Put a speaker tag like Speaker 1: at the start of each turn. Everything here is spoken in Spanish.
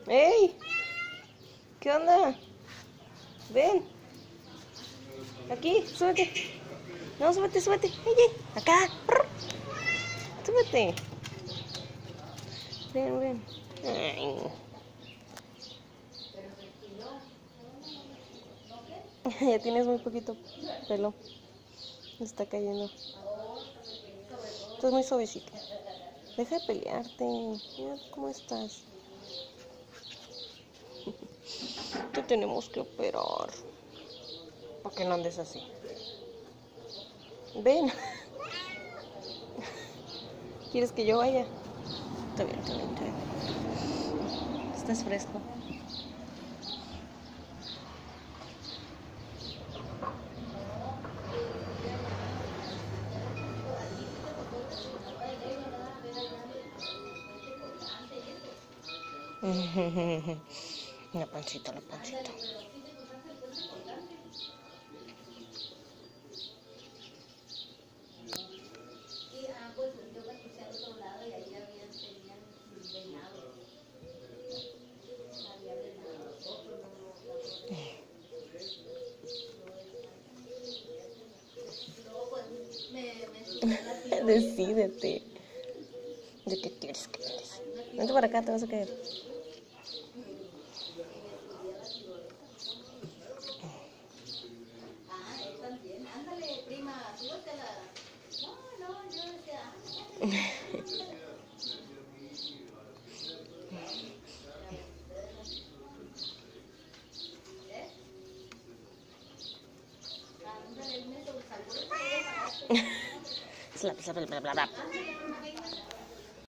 Speaker 1: ¡Ey! ¿Qué onda? Ven. Aquí, súbete. No, súbete, súbete. ¡Ey! Acá. Súbete. Ven, ven. Ay. Ya tienes muy poquito pelo. Me está cayendo. Estás muy suavecito. Deja de pelearte. Mira cómo estás. Te tenemos que operar. ¿Por qué no andes así? Ven. ¿Quieres que yo vaya? Está bien, está bien, está bien. Estás fresco. La pancita, la pancita. Decídete. ¿De qué quieres que quieres? Vente para acá, te vas a caer. Slap, slap, bla, bla, bla.